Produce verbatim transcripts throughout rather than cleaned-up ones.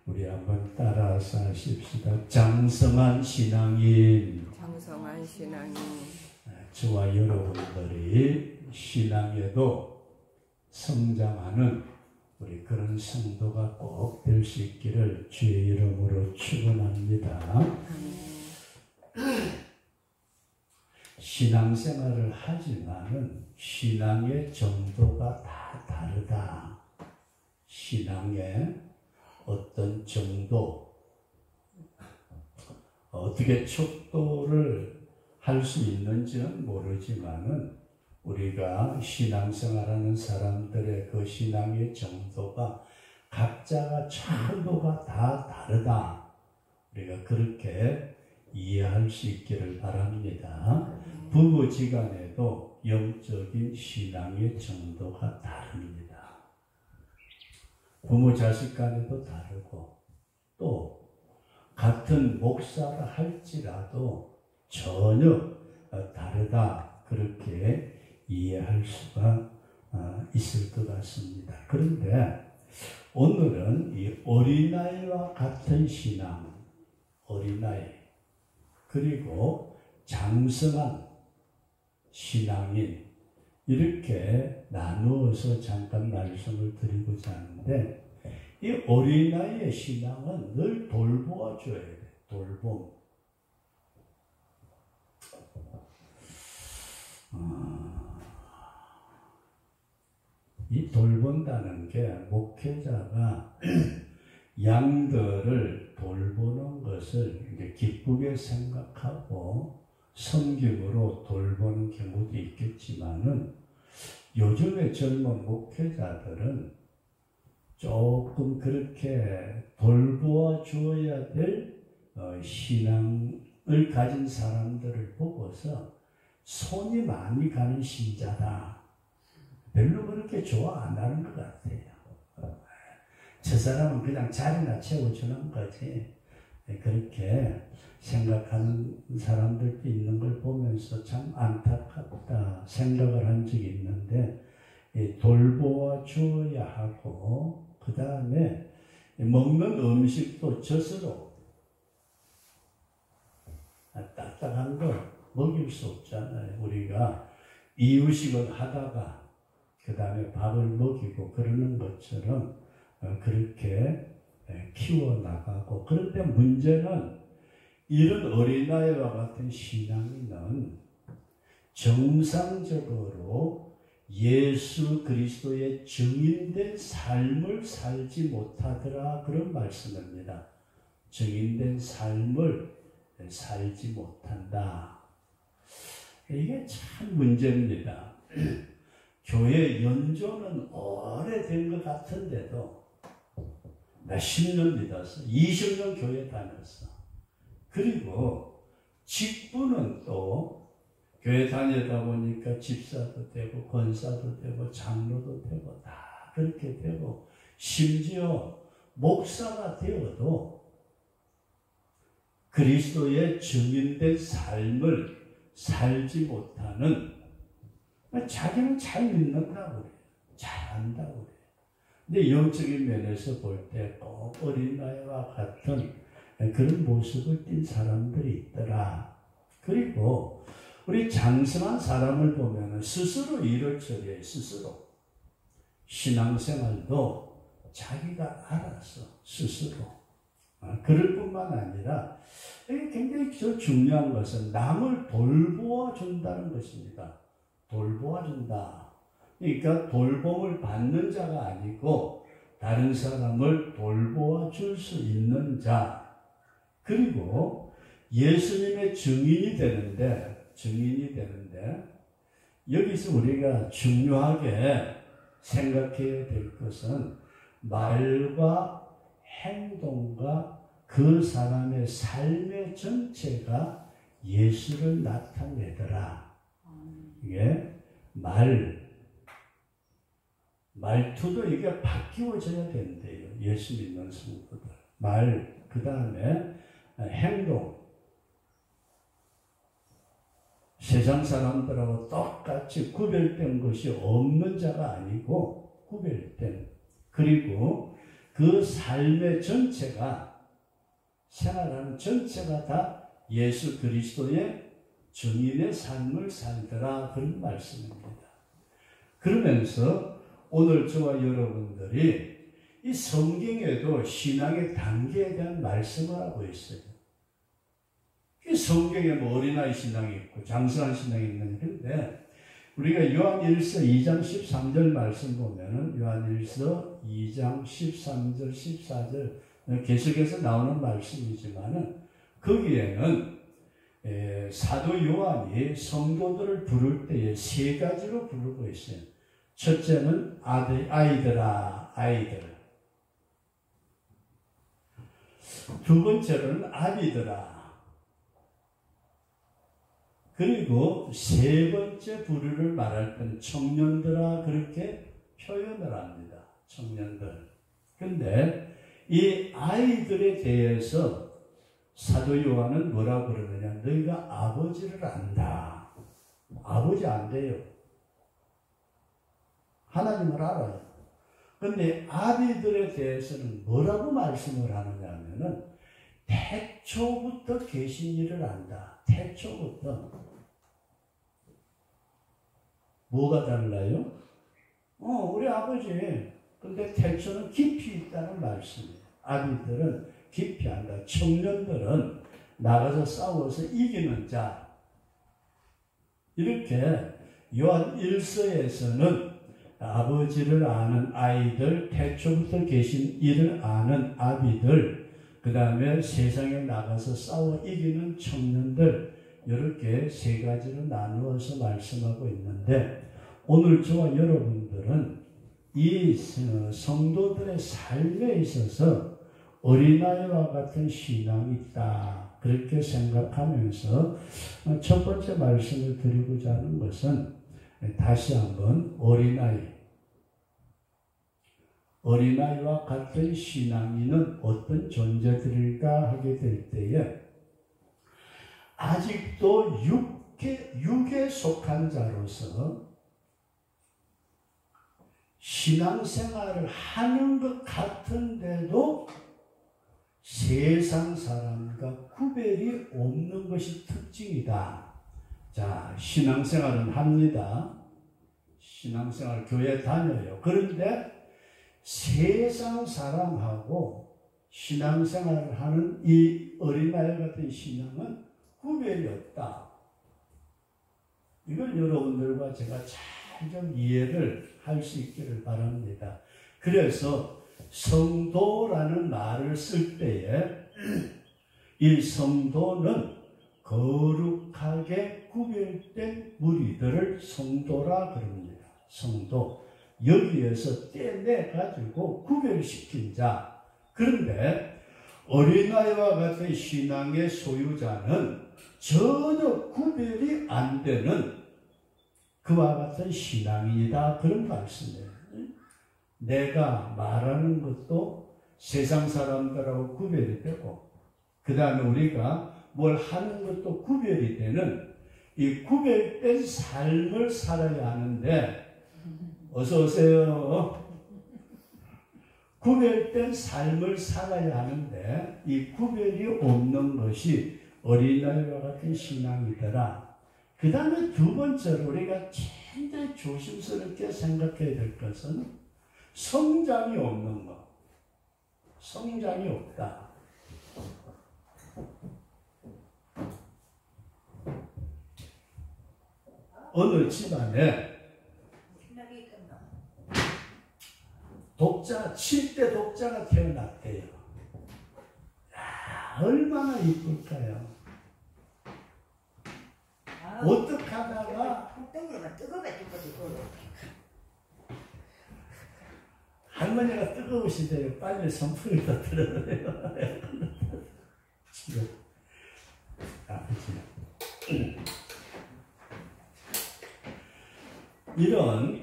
우리 한번 따라서 하십시다. 장성한 신앙인. 장성한 신앙인. 저와 여러분들이 신앙에도 성장하는 우리 그런 성도가 꼭 될 수 있기를 주의 이름으로 축원합니다. 신앙생활을 하지만은 신앙의 정도가 다 다르다. 신앙의 어떤 정도, 어떻게 척도를 할 수 있는지는 모르지만은 우리가 신앙생활하는 사람들의 그 신앙의 정도가 각자가 정도가 다 다르다. 우리가 그렇게 이해할 수 있기를 바랍니다. 부부지간에도 영적인 신앙의 정도가 다릅니다. 부모 자식 간에도 다르고 또 같은 목사라 할지라도 전혀 다르다. 그렇게 이해할 수가 있을 것 같습니다. 그런데 오늘은 이 어린아이와 같은 신앙, 어린아이 그리고 장성한 신앙인 이렇게 나누어서 잠깐 말씀을 드리고자 하는데 이 어린아이의 신앙은 늘 돌보아 줘야 돼. 돌봄. 어, 이 돌본다는 게 목회자가 양들을 돌보는 것을 이제 기쁘게 생각하고 섬김으로 돌보는 경우도 있겠지만은 요즘의 젊은 목회자들은 조금 그렇게 돌보아 주어야 될 어, 신앙을 가진 사람들을 보고서 손이 많이 가는 신자다. 별로 그렇게 좋아 안 하는 것 같아요. 저 사람은 그냥 자리나 채워주는 거지. 그렇게 생각하는 사람들도 있는 걸 보면서 참 안타깝다 생각을 한 적이 있는데 돌보아 주어야 하고 그 다음에 먹는 음식도 젖으로 딱딱한 걸 먹일 수 없잖아요. 우리가 이유식을 하다가 그 다음에 밥을 먹이고 그러는 것처럼 그렇게 키워나가고 그런데 문제는 이런 어린아이와 같은 신앙인은 정상적으로 예수 그리스도의 증인된 삶을 살지 못하더라 그런 말씀입니다. 증인된 삶을 살지 못한다. 이게 참 문제입니다. 교회 연조는 오래된 것 같은데도 몇십 년 믿었어. 이십 년 교회 다녔어. 그리고 직분은 또 교회 다니다 보니까 집사도 되고 권사도 되고 장로도 되고 다 그렇게 되고 심지어 목사가 되어도 그리스도의 증인된 삶을 살지 못하는 자기는 잘 믿는다고 그래요. 잘 안다고 그래요. 근데 영적인 면에서 볼 때 꼭 어린아이와 같은 그런 모습을 띈 사람들이 있더라. 그리고 우리 장성한 사람을 보면 스스로 일을 처리해. 스스로. 신앙생활도 자기가 알아서 스스로. 그럴 뿐만 아니라 굉장히 중요한 것은 남을 돌보아 준다는 것입니다. 돌보아 준다. 그러니까 돌봄을 받는 자가 아니고 다른 사람을 돌보아 줄 수 있는 자. 그리고 예수님의 증인이 되는데 증인이 되는데 여기서 우리가 중요하게 생각해야 될 것은 말과 행동과 그 사람의 삶의 전체가 예수를 나타내더라. 이게 말, 말투도 이게 바뀌어져야 된대요. 예수 믿는 성도들. 말, 그 다음에 행동. 세상 사람들하고 똑같이 구별된 것이 없는 자가 아니고 구별된. 그리고 그 삶의 전체가, 생활하는 전체가 다 예수 그리스도의 증인의 삶을 살더라, 그런 말씀입니다. 그러면서 오늘 저와 여러분들이 이 성경에도 신앙의 단계에 대한 말씀을 하고 있어요. 이 성경에 뭐 어린아이 신앙이 있고 장성한 신앙이 있는데, 우리가 요한일서 이 장 십삼 절 말씀 보면은 요한일서 이 장 십삼 절 십사 절 계속해서 나오는 말씀이지만은, 거기에는 에, 사도 요한이 성도들을 부를 때에 세 가지로 부르고 있어요. 첫째는 아들, 아이들아, 아이들. 두 번째로는 아비들아. 그리고 세 번째 부류를 말할 때는 청년들아, 그렇게 표현을 합니다. 청년들. 근데 이 아이들에 대해서 사도 요한은 뭐라고 그러느냐? 너희가 아버지를 안다. 아버지 안 돼요. 하나님을 알아요. 근데 아비들에 대해서는 뭐라고 말씀을 하느냐 하면은, 태초부터 계신 이를 안다. 태초부터. 뭐가 달라요? 어, 우리 아버지. 근데 태초는 깊이 있다는 말씀이에요. 아비들은 깊이 한다. 청년들은 나가서 싸워서 이기는 자. 이렇게 요한 일서에서는 아버지를 아는 아이들, 태초부터 계신 이를 아는 아비들, 그 다음에 세상에 나가서 싸워 이기는 청년들, 이렇게 세 가지로 나누어서 말씀하고 있는데, 오늘 저와 여러분들은 이 성도들의 삶에 있어서 어린아이와 같은 신앙이 있다, 그렇게 생각하면서 첫 번째 말씀을 드리고자 하는 것은, 다시 한번 어린아이, 어린아이와 같은 신앙인은 어떤 존재들일까 하게 될 때에, 아직도 육에, 육에 속한 자로서 신앙생활을 하는 것 같은데도 세상 사람과 구별이 없는 것이 특징이다. 자, 신앙생활은 합니다. 신앙생활 교회 다녀요. 그런데 세상 사람하고 신앙생활을 하는 이 어린아이 같은 신앙은 구별이 없다. 이걸 여러분들과 제가 잘 좀 이해를 할 수 있기를 바랍니다. 그래서 성도라는 말을 쓸 때에 이 성도는 거룩하게 구별된 무리들을 성도라 그럽니다. 성도. 여기에서 떼내가지고 구별시킨 자. 그런데 어린아이와 같은 신앙의 소유자는 전혀 구별이 안 되는 그와 같은 신앙인이다, 그런 말씀이에요. 내가 말하는 것도 세상 사람들하고 구별이 되고, 그 다음에 우리가 뭘 하는 것도 구별이 되는 이 구별된 삶을 살아야 하는데, 어서 오세요. 구별된 삶을 살아야 하는데 이 구별이 없는 것이 어린아이와 같은 신앙이더라. 그 다음에 두 번째로 우리가 굉장히 조심스럽게 생각해야 될 것은 성장이 없는 것. 성장이 없다. 어느 집안에 독자, 칠 대 독자가 태어났대요. 야, 얼마나 이쁠까요? 어떻게 하다가 할머니가 뜨거우시대요. 빨리 선풍기 더 틀어드려요. 이런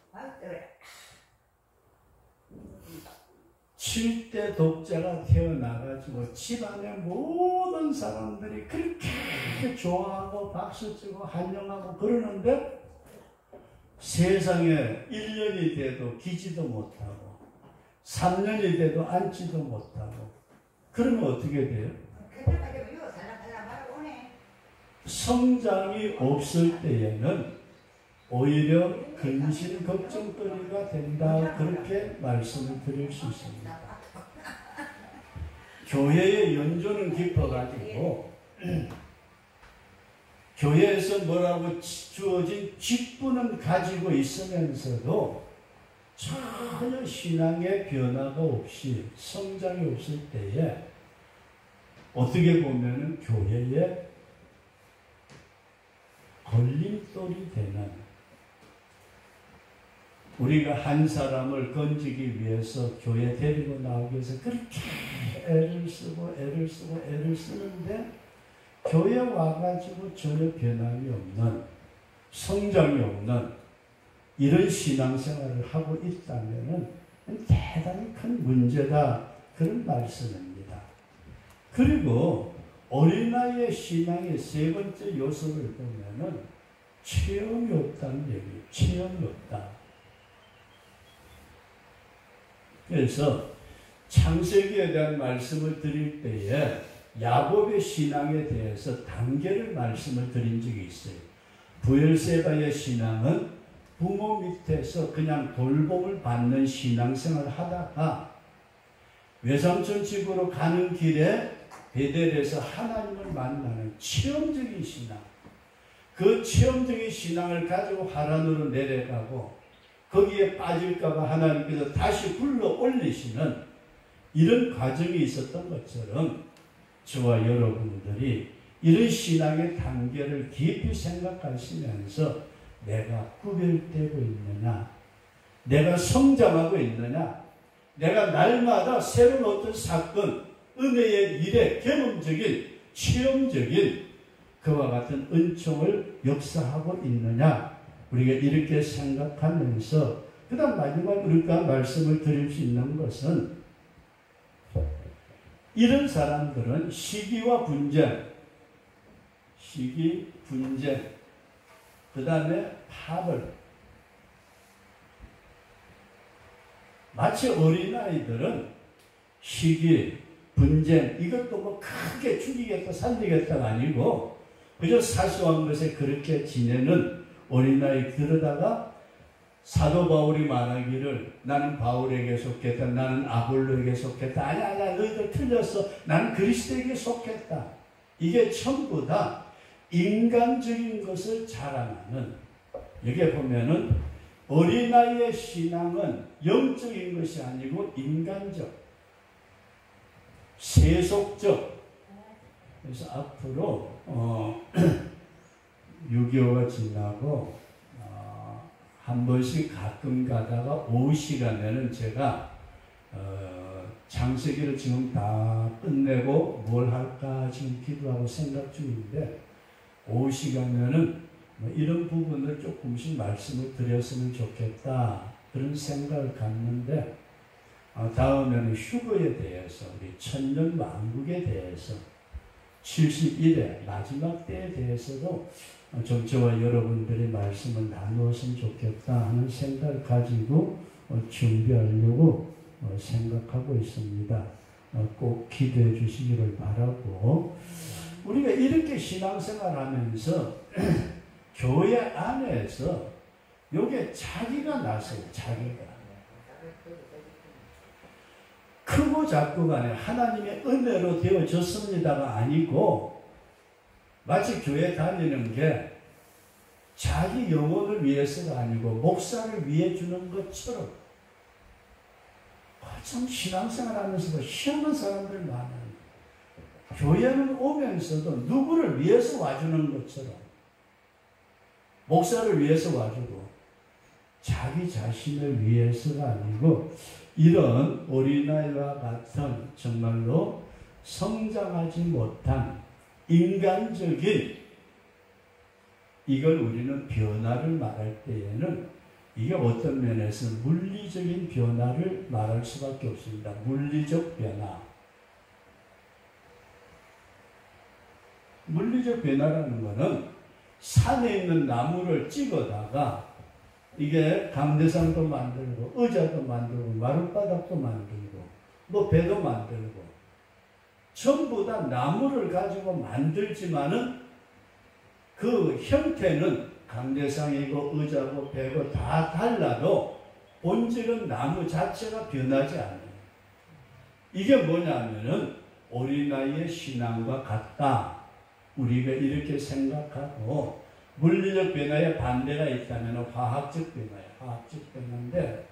칠 대 독자가 태어나가지고 집안의 모든 사람들이 그렇게 좋아하고 박수치고 환영하고 그러는데 세상에 일 년이 돼도 기지도 못하고 삼 년이 돼도 앉지도 못하고 그러면 어떻게 돼요? 성장이 없을 때에는 오히려 근심 걱정거리가 된다 그렇게 말씀을 드릴 수 있습니다. 교회의 연조는 깊어가지고 교회에서 뭐라고 주어진 직분은 가지고 있으면서도 전혀 신앙의 변화가 없이 성장이 없을 때에 어떻게 보면은 교회에 걸림돌이 되는, 우리가 한 사람을 건지기 위해서 교회 데리고 나오기 위해서 그렇게 애를 쓰고 애를 쓰고 애를 쓰는데 교회 와가지고 전혀 변함이 없는, 성장이 없는 이런 신앙생활을 하고 있다면 대단히 큰 문제다 그런 말씀입니다. 그리고 어린아이의 신앙의 세 번째 요소를 보면은 체험이 없다는 얘기예요. 체험이 없다. 그래서 창세기에 대한 말씀을 드릴 때에 야곱의 신앙에 대해서 단계를 말씀을 드린 적이 있어요. 부엘세바의 신앙은 부모 밑에서 그냥 돌봄을 받는 신앙생활을 하다가 외삼촌 집으로 가는 길에 베델에서 하나님을 만나는 체험적인 신앙, 그 체험적인 신앙을 가지고 하란으로 내려가고 거기에 빠질까봐 하나님께서 다시 불러 올리시는 이런 과정이 있었던 것처럼 저와 여러분들이 이런 신앙의 단계를 깊이 생각하시면서 내가 구별되고 있느냐, 내가 성장하고 있느냐, 내가 날마다 새로운 어떤 사건, 은혜의 일에 경험적인, 체험적인 그와 같은 은총을 역사하고 있느냐, 우리가 이렇게 생각하면서 그 다음 마지막 우리가 말씀을 드릴 수 있는 것은 이런 사람들은 시기와 분쟁, 시기, 분쟁, 그 다음에 파벌, 마치 어린아이들은 시기, 분쟁, 이것도 뭐 크게 죽이겠다 살리겠다가 아니고 그저 사소한 것에 그렇게 지내는 어린아이, 그러다가 사도 바울이 말하기를 나는 바울에게 속했다, 나는 아볼로에게 속했다, 아니 아니야 너희들 틀렸어, 나는 그리스도에게 속했다. 이게 전부 다 인간적인 것을 자랑하는, 여기에 보면은 어린아이의 신앙은 영적인 것이 아니고 인간적, 세속적. 그래서 앞으로 어, 육이오가 지나고 어, 한 번씩 가끔 가다가 오후 시간에는 제가 어, 창세기를 지금 다 끝내고 뭘 할까 지금 기도하고 생각 중인데, 오후 시간에는 뭐 이런 부분을 조금씩 말씀을 드렸으면 좋겠다 그런 생각을 갖는데, 어, 다음에는 휴거에 대해서, 우리 천년 왕국에 대해서, 칠십일 회 마지막 때에 대해서도 좀 저와 여러분들의 말씀을 나누었으면 좋겠다 하는 생각을 가지고 어, 준비하려고 어, 생각하고 있습니다. 어, 꼭 기도해 주시기를 바라고, 우리가 이렇게 신앙생활 하면서 교회 안에서 요게 자기가 나서요. 자기가 크고 작고가 아니라 하나님의 은혜로 되어졌습니다가 아니고, 마치 교회 다니는 게 자기 영혼을 위해서가 아니고 목사를 위해 주는 것처럼, 참 신앙생활 하면서도 희한한 사람들 많아요. 교회는 오면서도 누구를 위해서 와주는 것처럼, 목사를 위해서 와주고 자기 자신을 위해서가 아니고 이런 어린아이와 같은 정말로 성장하지 못한 인간적인, 이걸 우리는 변화를 말할 때에는 이게 어떤 면에서 물리적인 변화를 말할 수밖에 없습니다. 물리적 변화. 물리적 변화라는 것은 산에 있는 나무를 찍어다가 이게 강대상도 만들고 의자도 만들고 마룻바닥도 만들고 뭐 배도 만들고 전부 다 나무를 가지고 만들지만은 그 형태는 강대상이고 의자고 배고 다 달라도 본질은 나무 자체가 변하지 않아요. 이게 뭐냐면은 어린아이의 신앙과 같다. 우리가 이렇게 생각하고 물리적 변화에 반대가 있다면 화학적 변화예요. 화학적 변화인데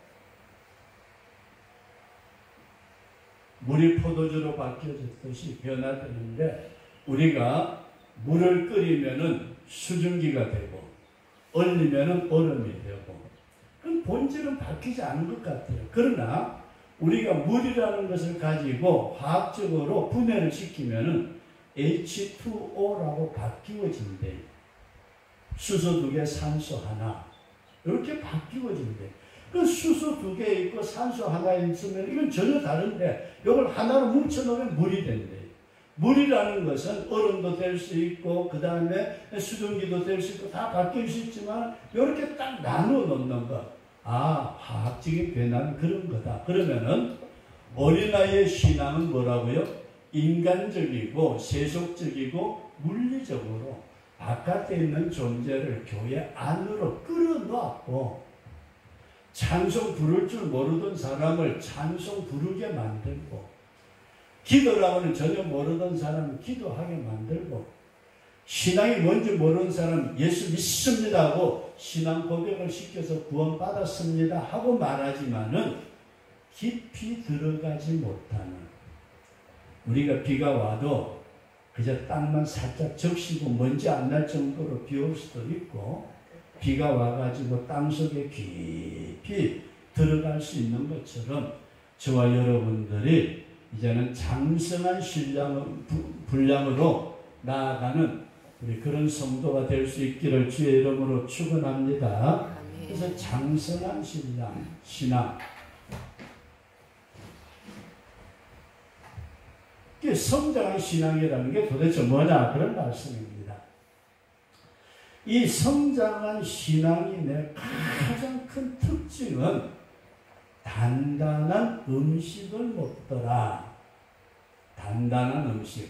물이 포도주로 바뀌어졌듯이 변화되는데 우리가 물을 끓이면은 수증기가 되고 얼리면은 얼음이 되고 그럼 본질은 바뀌지 않은 것 같아요. 그러나 우리가 물이라는 것을 가지고 화학적으로 분해를 시키면은 에이치 투 오라고 바뀌어진대. 수소 두 개, 산소 하나. 이렇게 바뀌어진대. 그 수소 두 개 있고 산소 하나 있으면 이건 전혀 다른데 이걸 하나로 뭉쳐놓으면 물이 된대. 물이라는 것은 얼음도 될 수 있고 그 다음에 수증기도 될 수 있고 다 바뀔 수 있지만 이렇게 딱 나누어 놓는 것. 아, 화학적인 변화는 그런 거다. 그러면은 어린아이의 신앙은 뭐라고요? 인간적이고 세속적이고 물리적으로 바깥에 있는 존재를 교회 안으로 끌어놓았고 찬송 부를 줄 모르던 사람을 찬송 부르게 만들고 기도라고는 전혀 모르던 사람을 기도하게 만들고 신앙이 뭔지 모르는 사람 예수 믿습니다 하고 신앙 고백을 시켜서 구원받았습니다 하고 말하지만은 깊이 들어가지 못하는 우리가 비가 와도 그저 땅만 살짝 적시고 먼지 안 날 정도로 비 올 수도 있고 비가 와가지고 땅속에 깊이 들어갈 수 있는 것처럼 저와 여러분들이 이제는 장성한 신랑, 분량으로 나아가는 우리 그런 성도가 될 수 있기를 주의 이름으로 축원합니다. 그래서 장성한 신랑, 신앙. 성장한 신앙이라는 게 도대체 뭐냐 그런 말씀입니다. 이 성장한 신앙이 내 가장 큰 특징은 단단한 음식을 먹더라. 단단한 음식.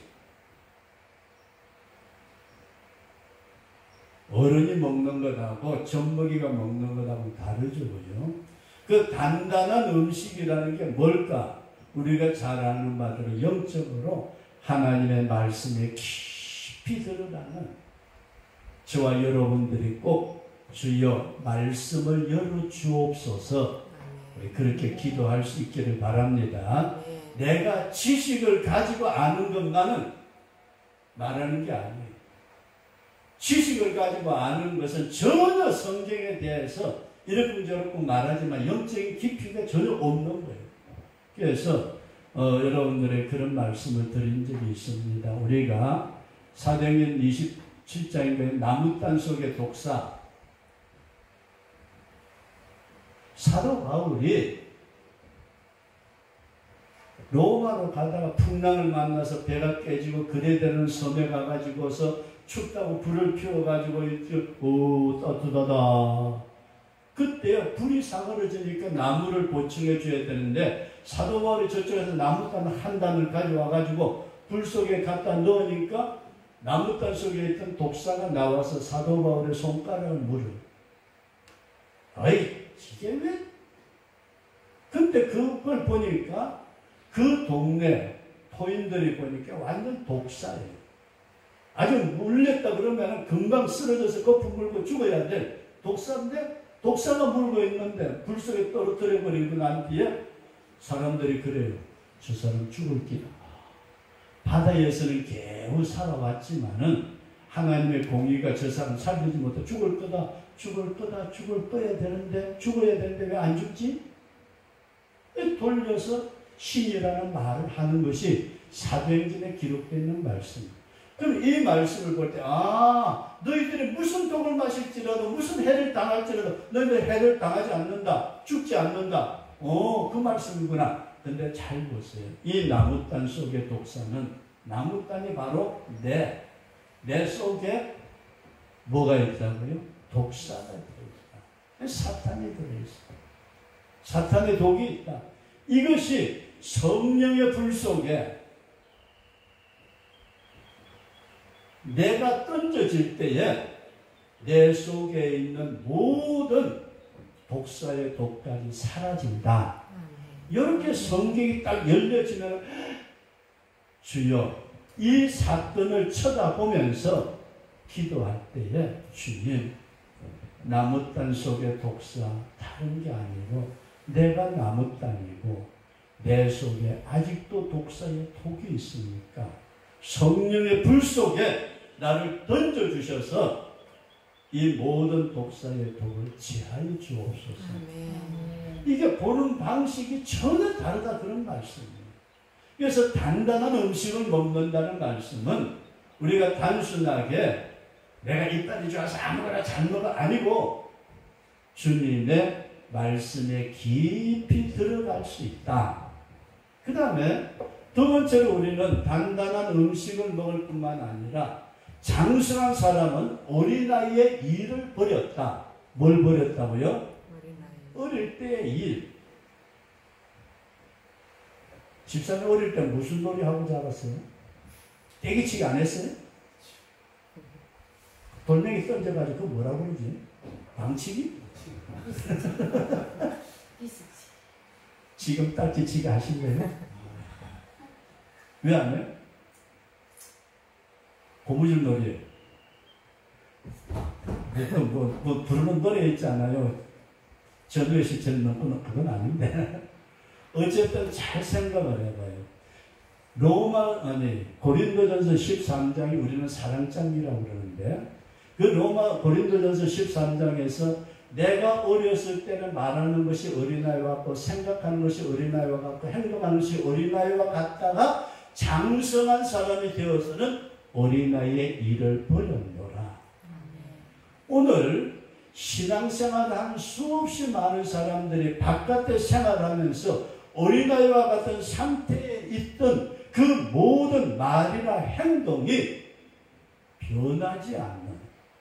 어른이 먹는 것하고 젖먹이가 먹는 것하고 다르죠. 그죠? 그 단단한 음식이라는 게 뭘까? 우리가 잘 아는 바대로 영적으로 하나님의 말씀에 깊이 들어가는 저와 여러분들이 꼭 주여 말씀을 열어 주옵소서 그렇게 기도할 수 있기를 바랍니다. 내가 지식을 가지고 아는 것만은 말하는 게 아니에요. 지식을 가지고 아는 것은 전혀 성경에 대해서 이렇게 저렇게 말하지만 영적인 깊이가 전혀 없는 거예요. 그래서 어, 여러분들의 그런 말씀을 드린 적이 있습니다. 우리가 사도행전 이십칠 장에 나무단 속의 독사 사도 바울이 로마로 가다가 풍랑을 만나서 배가 깨지고 그레데는 섬에 가가지고서 춥다고 불을 피워가지고 오 따뜻하다. 그때 불이 사그러지니까 나무를 보충해 줘야 되는데 사도 바울이 저쪽에서 나무단 한 단을 가져와가지고 불 속에 갖다 넣으니까 나무단 속에 있던 독사가 나와서 사도 바울의 손가락을 물어. 어이 이게 왜? 근데 그걸 보니까 그 동네 토인들이 보니까 완전 독사예요. 아주 물렸다 그러면 금방 쓰러져서 거품 물고 죽어야 돼. 독사인데 독사가 물고 있는데 불 속에 떨어뜨려 버리고 난 뒤에 사람들이 그래요. 저 사람 죽을 기다. 바다에서는 겨우 살아왔지만은 하나님의 공의가 저 사람 살리지 못해 죽을 거다, 죽을 거다, 죽을 거야 되는데 죽어야 되는데 왜 안 죽지? 돌려서 신이라는 말을 하는 것이 사도행전에 기록되어 있는 말씀입니다. 그럼 이 말씀을 볼 때, 아, 너희들이 무슨 독을 마실지라도, 무슨 해를 당할지라도, 너희들 해를 당하지 않는다, 죽지 않는다. 오, 그 말씀이구나. 근데 잘 보세요. 이 나무단 속의 독사는, 나무단이 바로 내, 내 속에 뭐가 있다고요? 독사가 들어있다. 사탄이 들어있어. 사탄의 독이 있다. 이것이 성령의 불 속에 내가 던져질 때에 내 속에 있는 모든 독사의 독까지 사라진다. 이렇게 성경이 딱 열려지면 주여, 이 사건을 쳐다보면서 기도할 때에 주님, 나무 땅 속의 독사 다른 게 아니고 내가 나무 땅이고 내 속에 아직도 독사의 독이 있으니까 성령의 불 속에 나를 던져주셔서 이 모든 독사의 독을 제하여 주옵소서. 아멘. 이게 보는 방식이 전혀 다르다 그런 말씀이에요. 그래서 단단한 음식을 먹는다는 말씀은 우리가 단순하게 내가 이빨이 좋아서 아무거나 잘 먹어 아니고 주님의 말씀에 깊이 들어갈 수 있다. 그 다음에 두 번째로 우리는 단단한 음식을 먹을 뿐만 아니라 장성한 사람은 어린아이의 일을 버렸다. 뭘 버렸다고요? 어린아이. 어릴 때의 일. 집사님 어릴 때 무슨 놀이 하고 자랐어요? 떼기치기 안 했어요? 돌멩이 던져가지고 그거 뭐라고 그러지? 방치기? 지금 딱지치기 하신 거예요? 왜 안 해요? 고무줄 놀이에요. 뭐, 뭐, 부르는 노래 있잖아요. 전우의 시처럼 넘고 그건 아닌데. 어쨌든 잘 생각을 해봐요. 로마, 아니, 고린도전서 십삼 장이 우리는 사랑장이라고 그러는데, 그 로마, 고린도전서 십삼 장에서 내가 어렸을 때는 말하는 것이 어린아이와 같고, 생각하는 것이 어린아이와 같고, 행동하는 것이 어린아이와 같다가 장성한 사람이 되어서는 어린아이의 일을 버렸노라. 오늘 신앙생활을 수없이 많은 사람들이 바깥에 생활하면서 어린아이와 같은 상태에 있던 그 모든 말이나 행동이 변하지 않는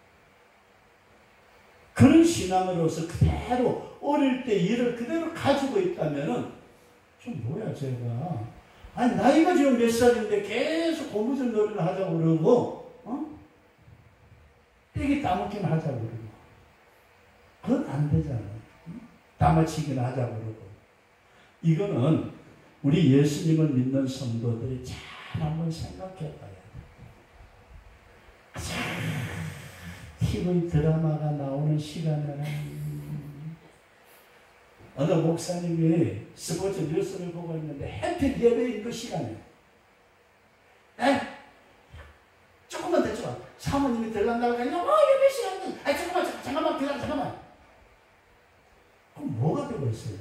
그런 신앙으로서 그대로 어릴 때 일을 그대로 가지고 있다면은 좀 뭐야 제가 아니 나이가 지금 몇 살인데 계속 고무줄 놀이를 하자고 그러고 어? 떼기 따먹기는 하자고 그러고 그건 안 되잖아. 따마치기는 하자고 그러고 이거는 우리 예수님을 믿는 성도들이 잘 한번 생각해 봐야 돼. 티비 드라마가 나오는 시간에는 어느 목사님이 스포츠 뉴스를 보고 있는데 해필 예배인 그 시간에 에? 조금만 더 줘. 사모님이 들어간다고 하니까 어 예배 시간은 아 잠깐만 잠깐만 잠깐만 기다려 잠깐만. 그럼 뭐가 되고 있어요?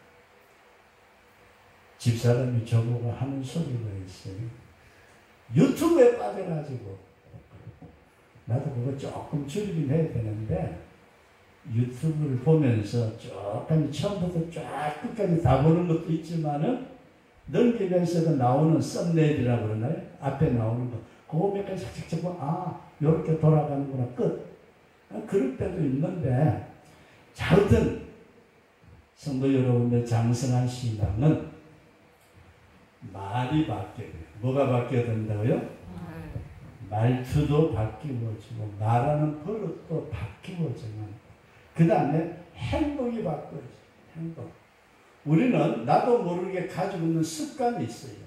집사람이 저보고 하는 소리가 있어요. 유튜브에 빠져가지고 나도 그거 조금 줄이긴 해야 되는데 유튜브를 보면서 조금 처음부터 쫙 끝까지 다 보는 것도 있지만은 넘기면서도 나오는 썸네일이라고 그러나요? 앞에 나오는 거 그거 몇 가지 삭삭 보고 아 요렇게 돌아가는구나 끝. 그럴 때도 있는데 자 하여튼 성도 여러분들 장성한 신앙은 말이 바뀌어요. 뭐가 바뀌어야 된다고요? 말투도 바뀌어지고 말하는 버릇도 바뀌어지면 그 다음에 행동이 바뀌어져요. 행동. 우리는 나도 모르게 가지고 있는 습관이 있어요.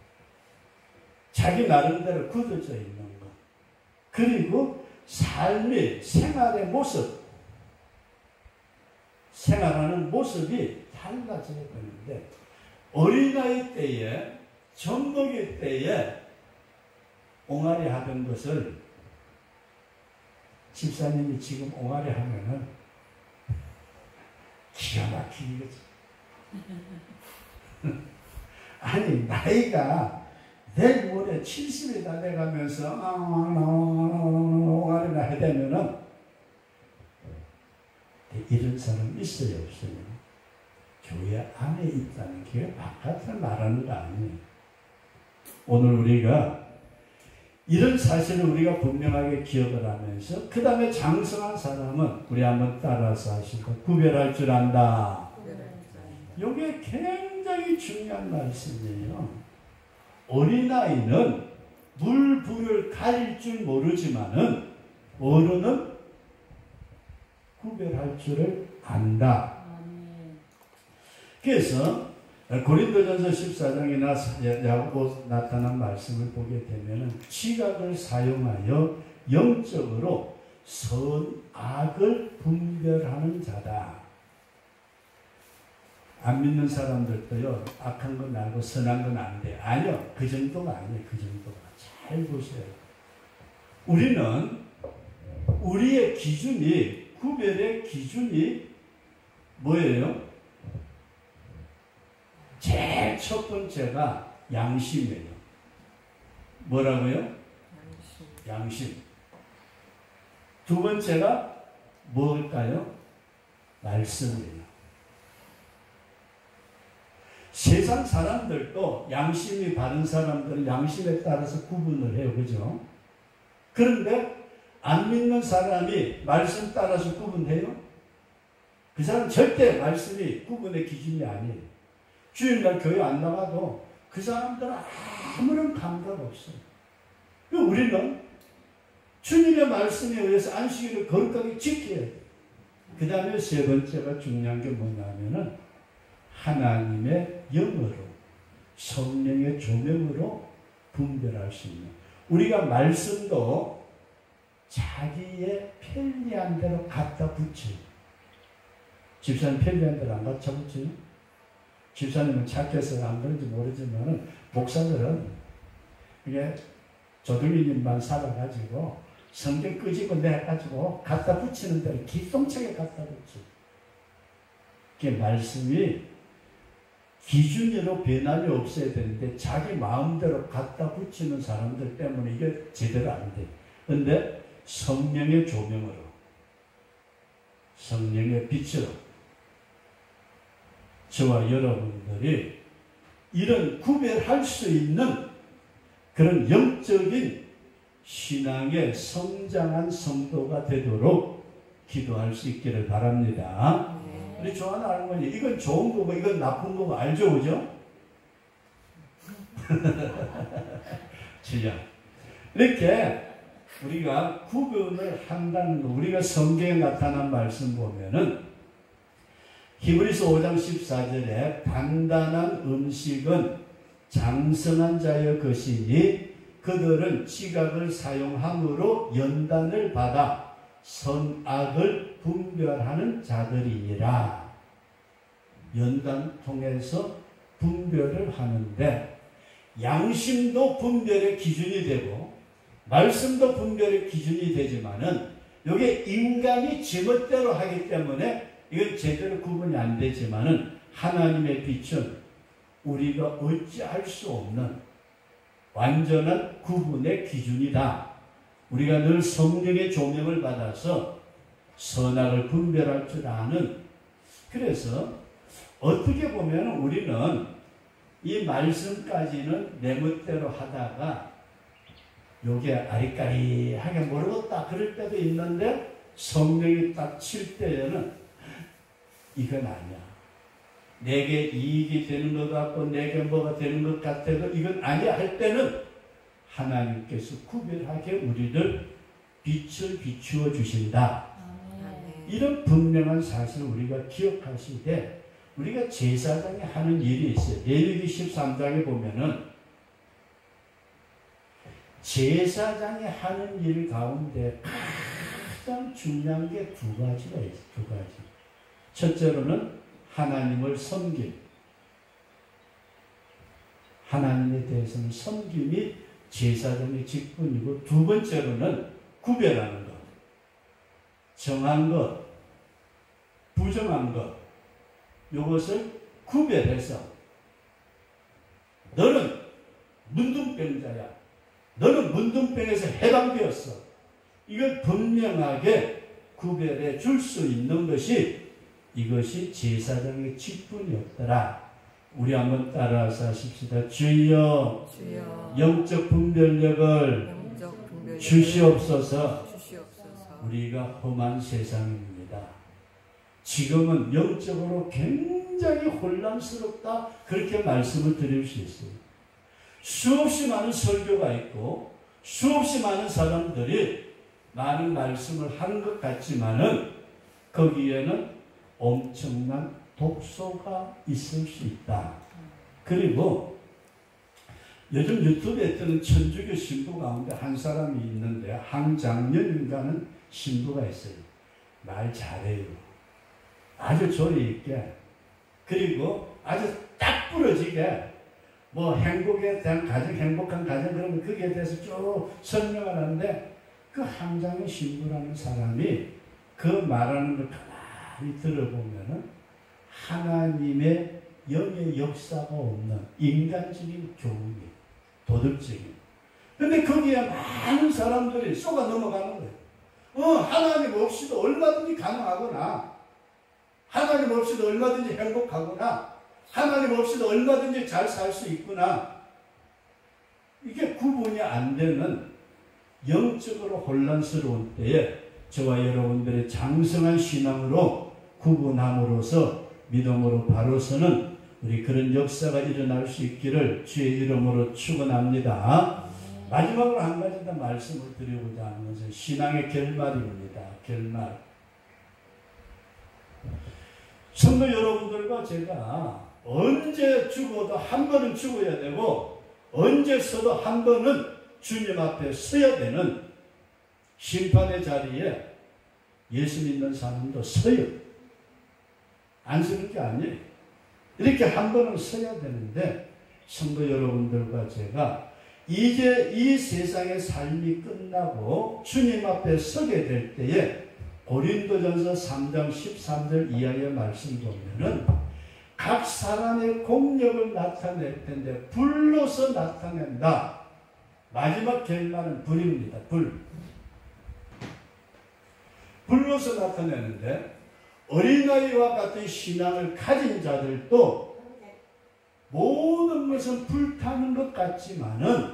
자기 나름대로 굳어져 있는 것. 그리고 삶의 생활의 모습 생활하는 모습이 달라져야 되는데 어린아이 때에 젖먹일 때에 옹알이 하던 것을 집사님이 지금 옹알이 하면은 기가 막히는 거지. 아니 나이가 내일 모레 칠십이 다 돼가면서 옹알이나 해대면은 이런 사람 있어요 없어요? 교회 안에 있다는 교회 바깥을 말하는 거 아니에요. 오늘 우리가 이런 사실을 우리가 분명하게 기억을 하면서 그 다음에 장성한 사람은 우리 한번 따라서 하시고 구별할 줄 안다. 이게 굉장히 중요한 말씀이에요. 어린아이는 물, 불을 가릴 줄 모르지만은 어른은 구별할 줄을 안다. 그래서 고린도전서 십사 장이나 야고보 나타난 말씀을 보게 되면 지각을 사용하여 영적으로 선악을 분별하는 자다. 안 믿는 사람들도요, 악한 건 알고 선한 건 안 돼. 아니요, 그 정도가 아니에요. 그 정도가. 잘 보세요. 우리는 우리의 기준이, 구별의 기준이 뭐예요? 제일 첫 번째가 양심이에요. 뭐라고요? 양심. 양심. 두 번째가 뭘까요? 말씀이에요. 세상 사람들도 양심이 바른 사람들은 양심에 따라서 구분을 해요. 그죠? 그런데 안 믿는 사람이 말씀 따라서 구분해요? 그 사람 절대 말씀이 구분의 기준이 아니에요. 주일날 교회 안 나가도 그 사람들은 아무런 감각 없어요. 우리는 주님의 말씀에 의해서 안식일을 거룩하게 지켜야 돼요. 그 다음에 세 번째가 중요한 게 뭐냐면은 하나님의 영으로, 성령의 조명으로 분별할 수 있는, 우리가 말씀도 자기의 편리한 대로 갖다 붙여요. 집사님 편리한 대로 안 갖다 붙여요? 집사님은 착해서 안 그런지 모르지만 목사들은 이게 조등이님만 살아가지고 성경 끄집어 내가지고 갖다 붙이는 대로 기똥차게 갖다 붙여요. 그게 말씀이 기준으로 변함이 없어야 되는데 자기 마음대로 갖다 붙이는 사람들 때문에 이게 제대로 안 돼요. 그런데 성령의 조명으로, 성령의 빛으로 저와 여러분들이 이런 구별할 수 있는 그런 영적인 신앙의 성장한 성도가 되도록 기도할 수 있기를 바랍니다. 우리 좋아하는 할머니, 이건 좋은 거고 이건 나쁜 거고 알죠? 그죠? 주여. 이렇게 우리가 구분을 한다는 거, 우리가 성경에 나타난 말씀 보면은 히브리서 오 장 십사 절에 단단한 음식은 장성한 자의 것이니 그들은 지각을 사용함으로 연단을 받아 선악을 분별하는 자들이니라. 연단 통해서 분별을 하는데 양심도 분별의 기준이 되고 말씀도 분별의 기준이 되지만은 이게 인간이 지멋대로 하기 때문에 이건 제대로 구분이 안 되지만은 하나님의 빛은 우리가 어찌할 수 없는 완전한 구분의 기준이다. 우리가 늘 성령의 조명을 받아서 선악을 분별할 줄 아는, 그래서 어떻게 보면 우리는 이 말씀까지는 내 멋대로 하다가 요게 아리까리하게 모르겠다 그럴 때도 있는데 성령이 딱 칠 때에는 이건 아니야. 내게 이익이 되는 것 같고 내게 뭐가 되는 것 같아도 이건 아니야 할 때는 하나님께서 구별하게 우리를 빛을 비추어 주신다. 아멘. 이런 분명한 사실을 우리가 기억하시되 우리가 제사장이 하는 일이 있어요. 레위기 십삼 장에 보면은 제사장이 하는 일 가운데 가장 중요한 게 두 가지가 있어요. 두 가지. 첫째로는 하나님을 섬김. 하나님에 대해서는 섬김이 제사장의 직분이고, 두 번째로는 구별하는 것. 정한 것, 부정한 것. 이것을 구별해서 너는 문둥병자야. 너는 문둥병에서 해방되었어. 이걸 분명하게 구별해 줄 수 있는 것이, 이것이 제사장의 직분이었더라. 우리 한번 따라서 하십시다. 주여, 주여 영적 분별력을, 영적 주시옵소서. 우리가 험한 세상입니다. 지금은 영적으로 굉장히 혼란스럽다, 그렇게 말씀을 드릴 수 있어요. 수없이 많은 설교가 있고 수없이 많은 사람들이 많은 말씀을 하는 것 같지만은 거기에는 엄청난 독소가 있을 수 있다. 그리고 요즘 유튜브에 뜨는 천주교 신부 가운데 한 사람이 있는데, 한장년인가는 신부가 있어요. 말 잘해요. 아주 조리 있게. 그리고 아주 딱 부러지게 뭐 행복에 대한 가정, 행복한 가정, 그러면 거기에 대해서 쭉 설명을 하는데, 그 한장년 신부라는 사람이 그 말하는 걸 가만히 들어보면은 하나님의 영의 역사가 없는 인간적인 교훈이, 도덕적인. 근데 거기에 많은 사람들이 쏘가 넘어가는 거예요. 어, 하나님 없이도 얼마든지 가능하거나, 하나님 없이도 얼마든지 행복하거나, 하나님 없이도 얼마든지 잘 살 수 있구나. 이게 구분이 안 되는 영적으로 혼란스러운 때에 저와 여러분들의 장성한 신앙으로 구분함으로써 믿음으로 바로서는 우리 그런 역사가 일어날 수 있기를 주의 이름으로 축원합니다. 마지막으로 한 가지 더 말씀을 드리고자 하는 것은 신앙의 결말입니다. 결말. 성도 여러분들과 제가 언제 죽어도 한 번은 죽어야 되고, 언제 서도 한 번은 주님 앞에 서야 되는 심판의 자리에 예수 믿는 사람도 서요. 안 서는 게 아니에요. 이렇게 한 번은 서야 되는데, 성도 여러분들과 제가 이제 이 세상의 삶이 끝나고 주님 앞에 서게 될 때에 고린도전서 삼 장 십삼 절 이하의 말씀 보면은 각 사람의 공력을 나타낼 텐데 불로서 나타낸다. 마지막 결말은 불입니다. 불. 불로서 나타내는데, 어린아이와 같은 신앙을 가진 자들도 모든 것은 불타는 것 같지만은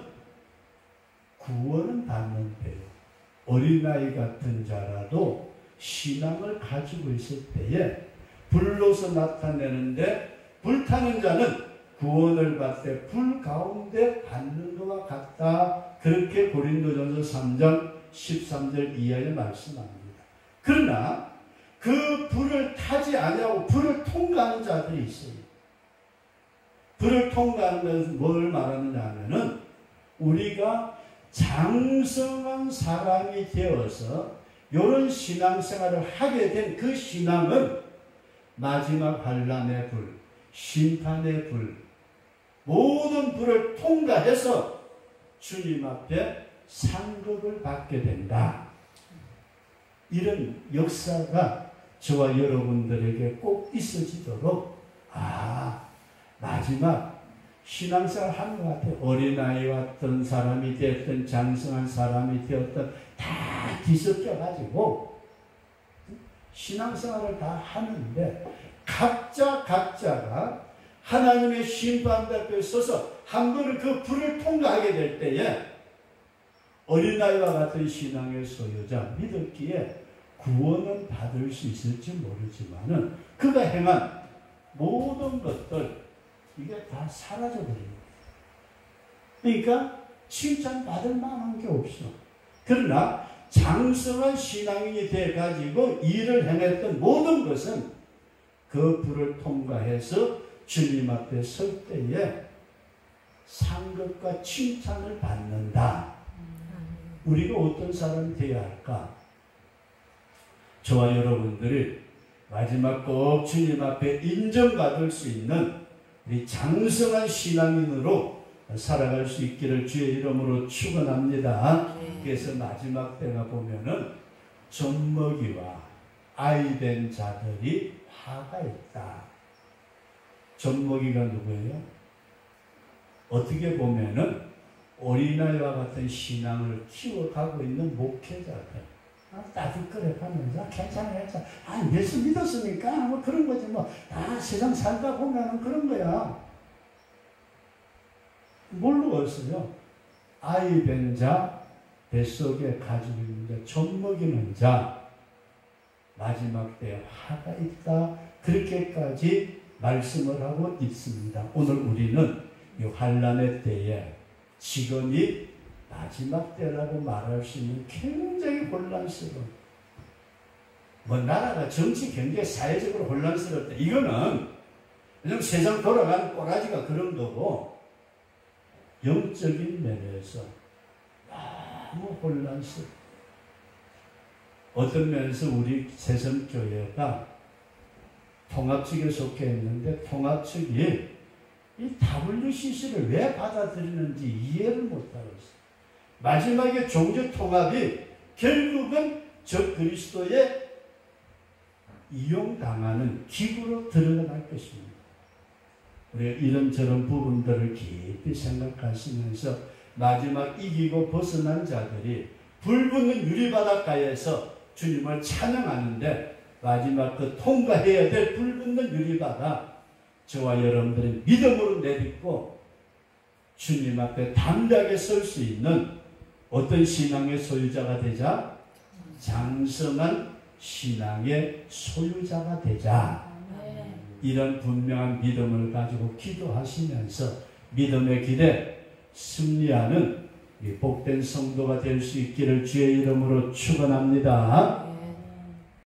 구원은 받는데요. 어린아이 같은 자라도 신앙을 가지고 있을 때에 불로서 나타내는데, 불타는 자는 구원을 받되 불 가운데 받는 것과 같다. 그렇게 고린도전서 삼 장 십삼 절 이하에 말씀합니다. 그러나 그 불을 타지 아니하고 불을 통과하는 자들이 있어요. 불을 통과하는 것은 뭘 말하느냐 하면은, 우리가 장성한 사람이 되어서 이런 신앙생활을 하게 된 그 신앙은 마지막 환란의 불, 심판의 불, 모든 불을 통과해서 주님 앞에 상급을 받게 된다. 이런 역사가 저와 여러분들에게 꼭 있어지도록, 아, 마지막 신앙생활 하는 것 같아요. 어린아이 왔던 사람이 되었던, 장성한 사람이 되었던, 다 뒤섞여가지고 신앙생활을 다 하는데, 각자 각자가 하나님의 심판 앞에 서서 한 번은 그 불을 통과하게 될 때에 어린아이와 같은 신앙의 소유자 믿었기에 구원은 받을 수 있을지 모르지만은 그가 행한 모든 것들, 이게 다 사라져버립니다. 그러니까 칭찬받을 만한 게 없어. 그러나 장성한 신앙인이 돼가지고 일을 행했던 모든 것은 그 불을 통과해서 주님 앞에 설 때에 상급과 칭찬을 받는다. 우리가 어떤 사람이 되어야 할까? 저와 여러분들이 마지막 꼭 주님 앞에 인정받을 수 있는 우리 장성한 신앙인으로 살아갈 수 있기를 주의 이름으로 축원합니다. 그래서 마지막 때가 보면은 젖먹이와 아이된 자들이 화가 있다. 젖먹이가 누구예요? 어떻게 보면은 어린아이와 같은 신앙을 키워가고 있는 목회자들. 아, 따뜻거려 가면서 괜찮아, 괜찮아. 아, 예수 믿었으니까 뭐 그런 거지 뭐. 아, 세상 살다 보면은 그런 거야. 뭘로 왔어요? 아이 된 자, 뱃속에 가지고 있는 젖 먹이는 자 마지막 때에 화가 있다 그렇게까지 말씀을 하고 있습니다. 오늘 우리는 이 환란의 때에 지금이 마지막 때라고 말할 수 있는 굉장히 혼란스러운 뭐 나라가 정치, 경제, 사회적으로 혼란스럽다. 이거는 왜냐면 세상 돌아가는 꼬라지가 그런 거고 영적인 면에서 너무 혼란스럽다. 어떤 면에서 우리 새성교회가 통합측에 속해 있는데 통합측이 이 더블유씨씨를 왜 받아들이는지 이해를 못하고 있어요. 마지막에 종교 통합이 결국은 저 그리스도의 이용당하는 기구로 드러날 것입니다. 우리가 이런저런 부분들을 깊이 생각하시면서 마지막 이기고 벗어난 자들이 불붙는 유리바닷가에서 주님을 찬양하는데 마지막 그 통과해야 될 불붙는 유리바다 저와 여러분들은 믿음으로 내딛고 주님 앞에 담대하게 설 수 있는 어떤 신앙의 소유자가 되자? 장성한 신앙의 소유자가 되자. 이런 분명한 믿음을 가지고 기도하시면서 믿음의 길에 승리하는 복된 성도가 될 수 있기를 주의 이름으로 축원합니다.